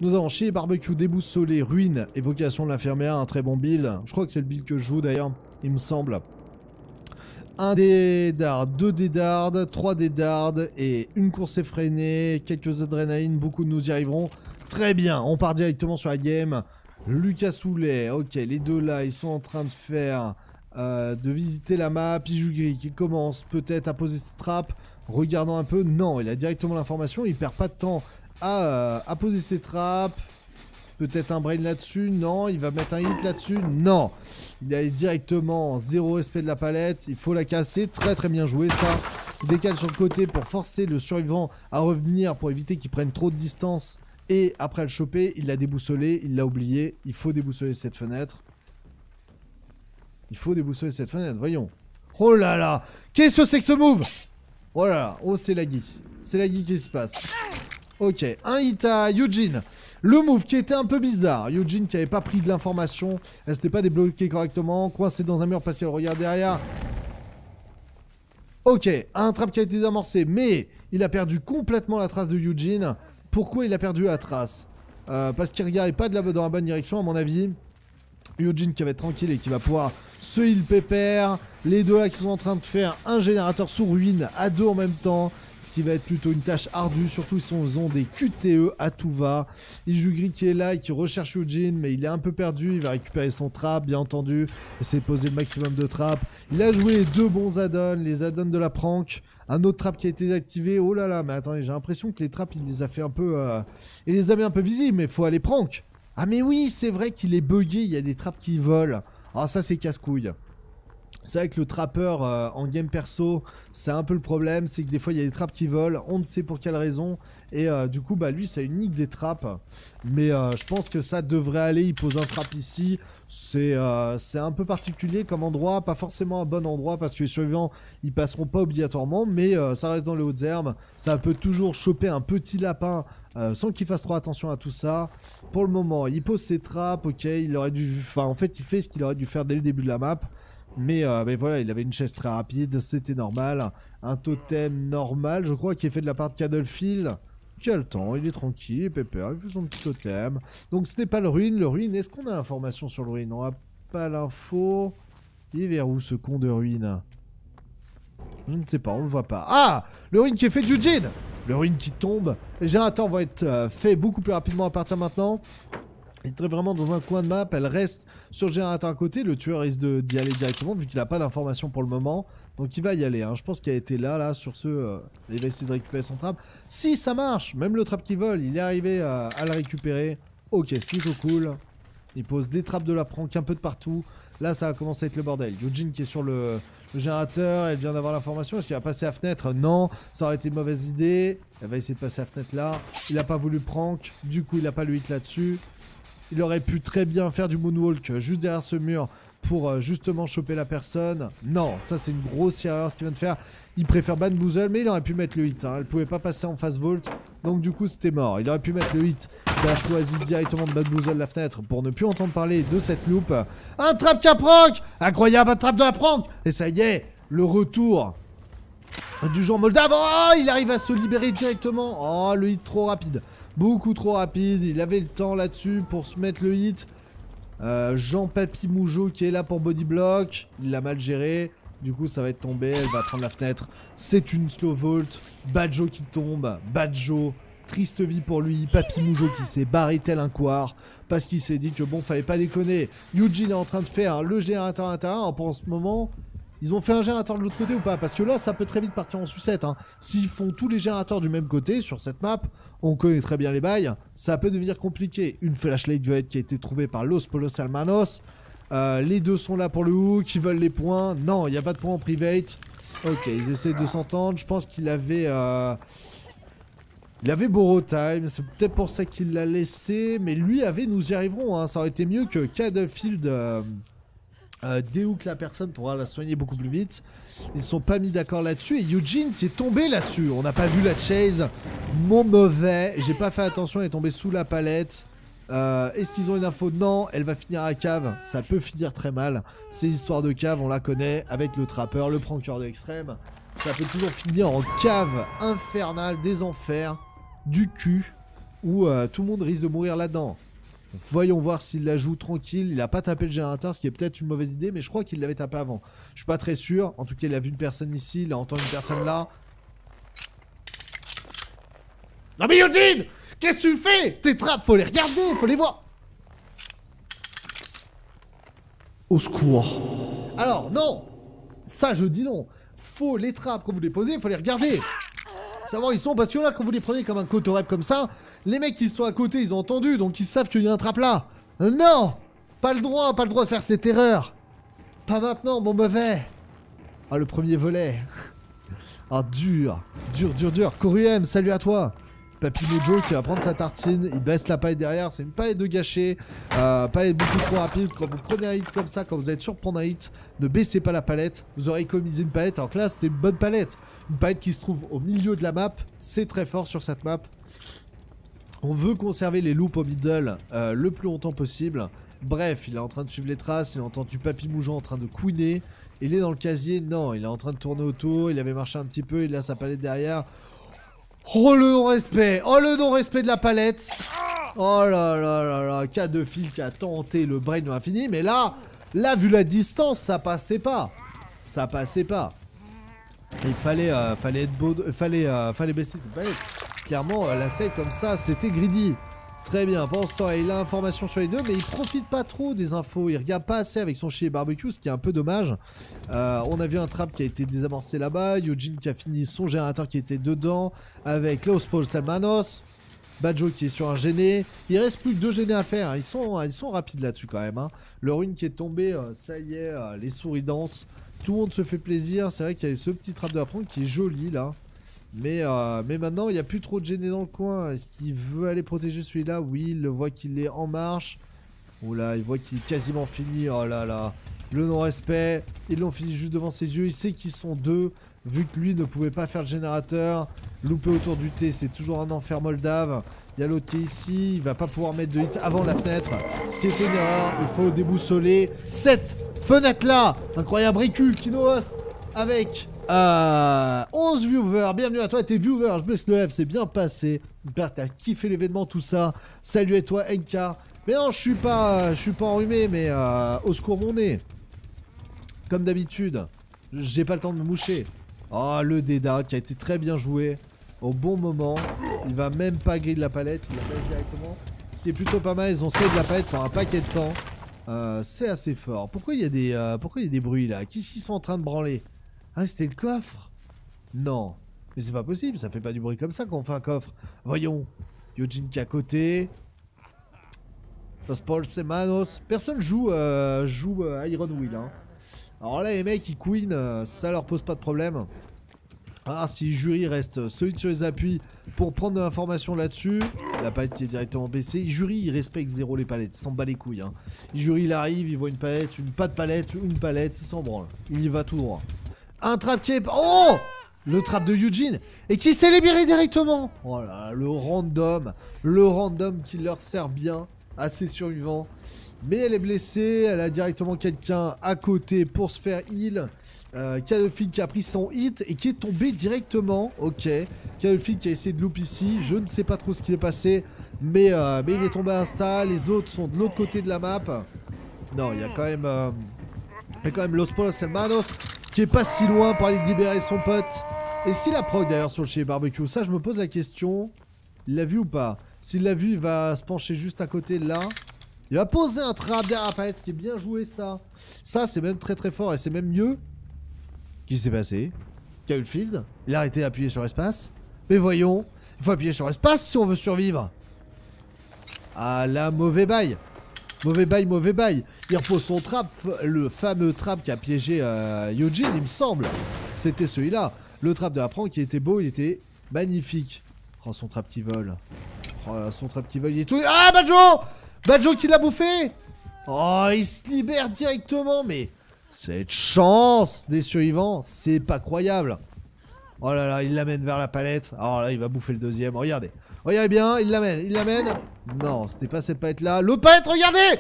Nous avons chez Barbecue, déboussolé, ruine, évocation de l'infirmière, un très bon build. Je crois que c'est le build que je joue d'ailleurs, il me semble. 1 dé d'ard, 2 dés d'ard, 3 dés d'ard et une course effrénée, quelques adrénalines, beaucoup de nous y arriveront. Très bien, on part directement sur la game. Lucas Soulet, ok, les deux là, ils sont en train de faire, de visiter la map. Pijugri qui commence peut-être à poser ses trappes. Regardons un peu, non, il a directement l'information, il perd pas de temps à poser ses trappes. Peut-être un brain là-dessus, non. Il va mettre un hit là-dessus, non. Il a directement zéro respect de la palette. Il faut la casser, très très bien joué ça. Il décale sur le côté pour forcer le survivant à revenir, pour éviter qu'il prenne trop de distance. Et après le choper, il l'a déboussolé, il l'a oublié. Il faut déboussoler cette fenêtre. Il faut déboussoler cette fenêtre, voyons. Oh là là, qu'est-ce que c'est que ce move? Oh là là, oh c'est laggy. C'est laggy qui se passe. Ok, un hit à Eugene. Le move qui était un peu bizarre. Eugene qui avait pas pris de l'information. Elle s'était pas débloquée correctement. Coincé dans un mur parce qu'elle regarde derrière. Ok, un trap qui a été désamorcé. Mais il a perdu complètement la trace de Eugene. Pourquoi il a perdu la trace? Parce qu'il regardait pas dans la bonne direction à mon avis. Eugene qui va être tranquille et qui va pouvoir se heal pépère. Les deux là qui sont en train de faire un générateur sous ruine à deux en même temps. Ce qui va être plutôt une tâche ardue, surtout ils ont des QTE à tout va. Ijugri qui est là et qui recherche Eugene, mais il est un peu perdu, il va récupérer son trap, bien entendu, essayer de poser le maximum de traps. Il a joué les deux bons add-ons, les add-ons de la prank, un autre trap qui a été désactivé. Oh là là, mais attendez, j'ai l'impression que les traps, il les a fait un peu... il les a mis un peu visibles, mais il faut aller prank. Ah mais oui, c'est vrai qu'il est bugué, il y a des traps qui volent. Ah ça c'est casse-couille. C'est vrai que le trappeur en game perso, c'est un peu le problème, c'est que des fois il y a des trappes qui volent, on ne sait pour quelle raison, et du coup bah lui ça unique des trappes, mais je pense que ça devrait aller. Il pose un trap ici, c'est un peu particulier comme endroit, pas forcément un bon endroit parce que les survivants ils passeront pas obligatoirement, mais ça reste dans les hautes herbes, ça peut toujours choper un petit lapin sans qu'il fasse trop attention à tout ça. Pour le moment il pose ses trappes, ok, il aurait dû, enfin en fait il fait ce qu'il aurait dû faire dès le début de la map. Mais voilà, il avait une chaise très rapide, c'était normal. Un totem normal, je crois, qui est fait de la part de Caddlefield. Quel temps, il est tranquille, pépère, il fait son petit totem. Donc ce n'est pas le ruine. Le ruine, est-ce qu'on a l'information sur le ruine? On n'a pas l'info. Il est vers où ce con de ruine? Je ne sais pas, on le voit pas. Ah, le ruine qui est fait de Eugene. Le ruine qui tombe. Les générateurs vont être faits beaucoup plus rapidement à partir de maintenant. Il est vraiment dans un coin de map, elle reste sur le générateur à côté, le tueur risque d'y aller directement vu qu'il n'a pas d'informations pour le moment. Donc il va y aller, hein. Je pense qu'il a été là, sur ce... il va essayer de récupérer son trap. Si ça marche, même le trap qui vole, il est arrivé à le récupérer. Ok, c'est plutôt cool. Il pose des trappes de la prank un peu de partout. Là ça va commencer à être le bordel. Eugene qui est sur le générateur, elle vient d'avoir l'information. Est-ce qu'il va passer à la fenêtre? Non, ça aurait été une mauvaise idée. Elle va essayer de passer à la fenêtre là. Il n'a pas voulu prank, du coup il n'a pas le hit là-dessus. Il aurait pu très bien faire du moonwalk juste derrière ce mur pour justement choper la personne. Non, ça c'est une grosse erreur ce qu'il vient de faire. Il préfère Bamboozle, mais il aurait pu mettre le hit. Hein. Elle pouvait pas passer en face vault, donc du coup c'était mort. Il aurait pu mettre le hit. Il a choisi directement de Bamboozle la fenêtre pour ne plus entendre parler de cette loupe. Un trap qui a prank! Incroyable, un trap de la prank! Et ça y est, le retour du joueur moldave. Oh, il arrive à se libérer directement. Oh, le hit trop rapide. Beaucoup trop rapide, il avait le temps là-dessus pour se mettre le hit. Jean-Papy Mougeot qui est là pour bodyblock, il l'a mal géré. Du coup ça va être tombé, elle va prendre la fenêtre. C'est une slow vault, Badjo qui tombe, Badjo, triste vie pour lui. Papy Mougeot qui s'est barré tel un couard parce qu'il s'est dit que bon, fallait pas déconner. Eugene est en train de faire le générateur intérieur pour ce moment. Ils ont fait un générateur de l'autre côté ou pas? Parce que là, ça peut très vite partir en sucette. Hein. S'ils font tous les générateurs du même côté sur cette map, on connaît très bien les bails, ça peut devenir compliqué. Une flashlight violette qui a été trouvée par Los Polos Almanos. Les deux sont là pour le hook, ils veulent les points. Non, il n'y a pas de points en private. Ok, ils essaient de s'entendre. Je pense qu'il avait... Il avait Borrow Time, c'est peut-être pour ça qu'il l'a laissé. Mais lui avait Nous y arriverons. Hein. Ça aurait été mieux que Caddlefield... déhook la personne pour la soigner beaucoup plus vite. Ils sont pas mis d'accord là-dessus. Et Eugene qui est tombé là-dessus. On n'a pas vu la chase. Mon mauvais. J'ai pas fait attention, elle est tombée sous la palette. Est-ce qu'ils ont une info? Non, elle va finir à cave. Ça peut finir très mal. Ces histoires de cave, on la connaît. Avec le trappeur, le pranker de l'extrême. Ça peut toujours finir en cave infernale des enfers. Du cul. ou tout le monde risque de mourir là-dedans. Voyons voir s'il la joue tranquille. Il a pas tapé le générateur, ce qui est peut-être une mauvaise idée, mais je crois qu'il l'avait tapé avant. Je suis pas très sûr. En tout cas, il a vu une personne ici, il a entendu une personne là. Non mais Eugene, qu'est-ce que tu fais? Tes trappes, faut les regarder, faut les voir. Au secours. Alors, non. Ça, je dis non. Faut les trappes, quand vous les posez, faut les regarder. Savoir où ils sont, parce que là, quand vous les prenez comme un cotorep comme ça, les mecs qui sont à côté, ils ont entendu, donc ils savent qu'il y a un trap là. Non, pas le droit de faire cette erreur. Pas maintenant, mon mauvais. Ah, le premier volet. Ah, dur. Dur. Coruem, salut à toi. Papy Mojo qui va prendre sa tartine, il baisse la palette derrière, c'est une palette de gâcher, palette beaucoup trop rapide. Quand vous prenez un hit comme ça, quand vous êtes sûr de prendre un hit, ne baissez pas la palette, vous aurez économisé une palette, alors que là c'est une bonne palette, une palette qui se trouve au milieu de la map, c'est très fort sur cette map. On veut conserver les loops au middle le plus longtemps possible. Bref, il est en train de suivre les traces, il a entendu Papy Moujon en train de couiner, il est dans le casier, non, il est en train de tourner autour, il avait marché un petit peu, il a sa palette derrière. Oh le non-respect! Oh le non-respect de la palette! Oh là là là là! Cas de fil qui a tenté le brain de l'infini, mais là, vu la distance, ça passait pas! Ça passait pas! Il fallait être beau, fallait baisser cette palette. Clairement, la save comme ça, c'était greedy. Très bien, pendant ce temps, il a information sur les deux, mais il profite pas trop des infos. Il regarde pas assez avec son chien barbecue, ce qui est un peu dommage. On a vu un trap qui a été désamorcé là-bas. Eugene qui a fini son générateur qui était dedans. Avec Los Paul Salmanos. Badjo qui est sur un gêné. Il reste plus que 2 gênés à faire. Ils sont rapides là-dessus quand même. Hein. Le rune qui est tombé, ça y est, les souris dansent. Tout le monde se fait plaisir. C'est vrai qu'il y a ce petit trap de la prendre qui est joli là. Mais maintenant, il n'y a plus trop de gênés dans le coin. Est-ce qu'il veut aller protéger celui-là? Oui, il le voit qu'il est en marche. Oula, il voit qu'il est quasiment fini. Oh là là. Le non-respect. Ils l'ont fini juste devant ses yeux. Il sait qu'ils sont 2. Vu que lui ne pouvait pas faire le générateur. Louper autour du T, c'est toujours un enfer moldave. Il y a l'autre qui est ici. Il va pas pouvoir mettre de hit avant la fenêtre. Ce qui est une erreur. Il faut déboussoler cette fenêtre-là. Incroyable récu, Kino Host. Avec 11 viewers, bienvenue à toi tes viewers, je baisse le F, c'est bien passé. J'espère que t'as kiffé l'événement, tout ça. Salut à toi NK. Mais non, je suis pas enrhumé, mais au secours mon nez. Comme d'habitude, j'ai pas le temps de me moucher. Oh, le Deda qui a été très bien joué, au bon moment. Il va même pas griller de la palette, il la passe directement. Ce qui est plutôt pas mal, ils ont save de la palette pendant un paquet de temps. C'est assez fort. Pourquoi il y a des bruits là? Qu'est-ce qu'ils sont en train de branler? Ah, c'était le coffre? Non. Mais c'est pas possible, ça fait pas du bruit comme ça quand on fait un coffre. Voyons. Eugene qui est à côté. Los Paul Semanos. Personne joue Iron Will. Hein. Alors là, les mecs, ils queen, ça leur pose pas de problème. Ah, si le jury reste solide sur les appuis pour prendre de l'information là-dessus. La palette qui est directement baissée. Le jury, il respecte zéro les palettes. Il s'en bat les couilles. Hein. Le jury, il arrive, il voit une palette, pas de palette, une palette, il s'en branle. Il y va tout droit. Un trap qui est... Oh! Le trap de Eugene. Et qui s'est libéré directement. Oh là, le random. Le random qui leur sert bien. Assez survivant. Mais elle est blessée. Elle a directement quelqu'un à côté pour se faire heal. Cadelfield qui a pris son hit et qui est tombé directement. Ok. Cadelfield qui a essayé de loop ici. Je ne sais pas trop ce qui est passé. Mais il est tombé à insta. Les autres sont de l'autre côté de la map. Non, il y a quand même Los Polos Hermanos qui est pas si loin pour aller libérer son pote. Est-ce qu'il a proc d'ailleurs sur le chez barbecue? Ça, je me pose la question. Il l'a vu ou pas? S'il l'a vu, il va se pencher juste à côté là. Il va poser un trap derrière la palette, qui est bien joué ça. Ça, c'est même très très fort et c'est même mieux. Qu'est-ce qui s'est passé? Caulfield, il a arrêté d'appuyer sur espace. Mais voyons, il faut appuyer sur espace si on veut survivre. Ah là, mauvais bail. Mauvais bail, mauvais bail. Il repose son trap, le fameux trap qui a piégé Eugene, il me semble. C'était celui-là. Le trap de Apprend qui était beau, il était magnifique. Oh, son trap qui vole. Oh, son trap qui vole, il est tout... Ah, Badjo! Badjo qui l'a bouffé! Oh, il se libère directement, mais... Cette chance des survivants, c'est pas croyable. Oh là là, il l'amène vers la palette. Alors là, il va bouffer le deuxième. Regardez. Regardez bien, il l'amène. Il l'amène. Non, c'était pas cette palette-là. Le palette, regardez!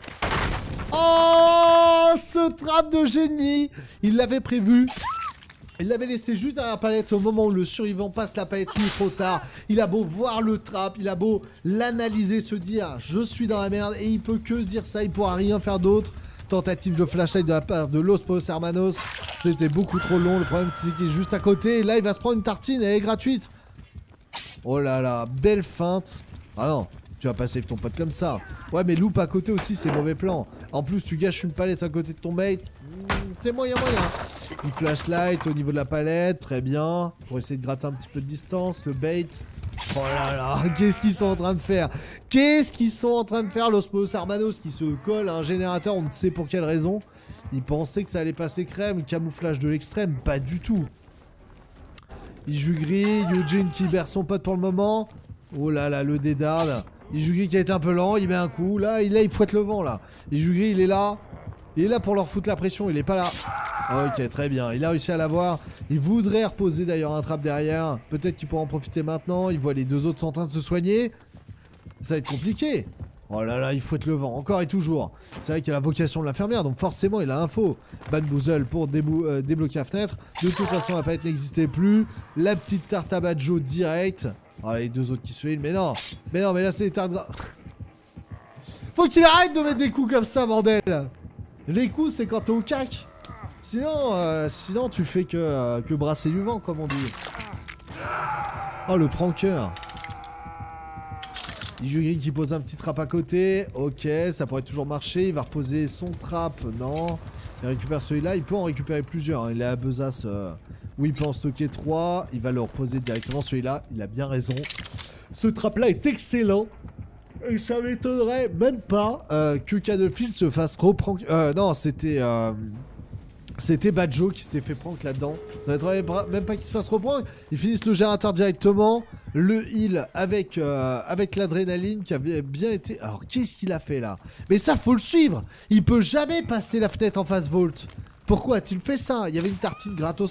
Oh, ce trap de génie! Il l'avait prévu. Il l'avait laissé juste derrière la palette au moment où le survivant passe la palette, il est trop tard. Il a beau voir le trap, il a beau l'analyser, se dire je suis dans la merde et il peut que se dire ça, il pourra rien faire d'autre. Tentative de flashlight de la part de Los Povos Hermanos. C'était beaucoup trop long, le problème c'est qu'il est juste à côté. Et là il va se prendre une tartine, elle est gratuite. Oh là là, belle feinte. Ah non, tu vas pas save ton pote comme ça. Ouais mais loupe à côté aussi c'est mauvais plan. En plus tu gâches une palette à côté de ton bait. C'est moyen. Une flashlight au niveau de la palette, très bien. Pour essayer de gratter un petit peu de distance, le bait. Oh là là, qu'est-ce qu'ils sont en train de faire? Qu'est-ce qu'ils sont en train de faire, Los Povos Hermanos qui se colle à un générateur, on ne sait pour quelle raison. Ils pensaient que ça allait passer crème, camouflage de l'extrême, pas du tout. Il joue gris, Eugene qui berce son pote pour le moment. Oh là là, le dédard. Il joue gris qui a été un peu lent, il met un coup, là il fouette le vent là. Il joue gris, il est là. Il est là pour leur foutre la pression, il est pas là. Ok, très bien, il a réussi à l'avoir. Il voudrait reposer d'ailleurs un trap derrière. Peut-être qu'il pourra en profiter maintenant. Il voit les deux autres sont en train de se soigner. Ça va être compliqué. Oh là là, il fouette le vent, encore et toujours. C'est vrai qu'il a la vocation de l'infirmière, donc forcément il a info. Bamboozle pour débloquer la fenêtre. De toute façon, la palette n'existait plus. La petite tarte à Badjo direct. Oh, les deux autres qui se filent, mais non, mais là c'est les tartes. Faut qu'il arrête de mettre des coups comme ça, bordel. Les coups, c'est quand t'es au cac. Sinon, tu fais que brasser du vent, comme on dit. Oh, le pranker. Ijugri qui pose un petit trap à côté. Ok, ça pourrait toujours marcher. Il va reposer son trap. Non. Il récupère celui-là. Il peut en récupérer plusieurs. Hein. Il est à besace où il peut en stocker 3. Il va le reposer directement celui-là. Il a bien raison. Ce trap-là est excellent. Et ça m'étonnerait même pas que Cadefield se fasse reprendre. Non, c'était Badjo qui s'était fait prank là-dedans. Ça m'étonnerait même pas qu'il se fasse reprendre. Ils finissent le générateur directement. Le heal avec l'adrénaline qui avait bien été. Alors qu'est-ce qu'il a fait là? Mais ça, faut le suivre. Il peut jamais passer la fenêtre en face vault. Pourquoi a-t-il fait ça? Il y avait une tartine gratos.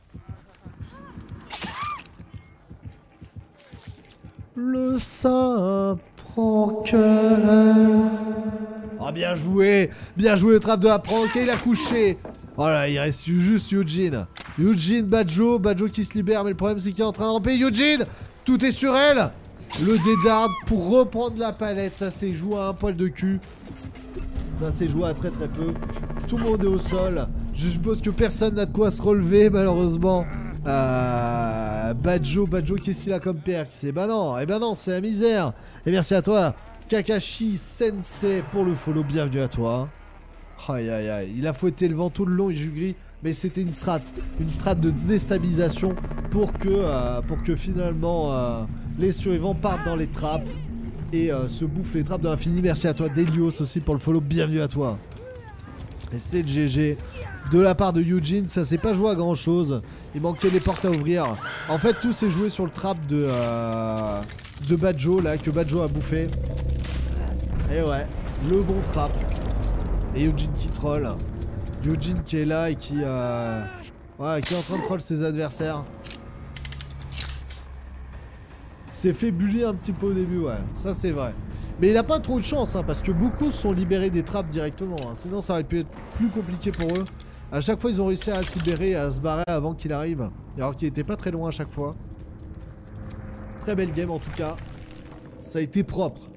Le saint pranker. Oh, bien joué le trap de la prank et il a couché. Oh là, il reste juste Eugene. Eugene, Badjo qui se libère, mais le problème c'est qu'il est en train de ramper. Eugene, tout est sur elle. Le dédard pour reprendre la palette, ça s'est joué à un poil de cul. Ça s'est joué à très peu. Tout le monde est au sol. Je suppose que personne n'a de quoi se relever malheureusement. Badjo, qu'est-ce qu'il a comme perk? Eh ben non, c'est la misère. Et merci à toi, Kakashi Sensei, pour le follow. Bienvenue à toi. Aïe aïe aïe, il a fouetté le vent tout le long, il joue gris, mais c'était une strat de déstabilisation pour que finalement les survivants partent dans les trappes et se bouffent les trappes de l'infini. Merci à toi Delios aussi pour le follow, bienvenue à toi. Et c'est le GG de la part de Eugene, ça s'est pas joué à grand chose, il manquait des portes à ouvrir. En fait tout s'est joué sur le trap de Badjo là, que Badjo a bouffé. Et ouais, le bon trap. Et Eugene qui troll. Eugene qui est là et qui est en train de troll ses adversaires. S'est fait bully un petit peu au début, ouais. Ça c'est vrai. Mais il a pas trop de chance, hein, parce que beaucoup se sont libérés des trappes directement. Hein. Sinon ça aurait pu être plus compliqué pour eux. À chaque fois ils ont réussi à se libérer et à se barrer avant qu'il arrive. Alors qu'il était pas très loin à chaque fois. Très belle game en tout cas. Ça a été propre.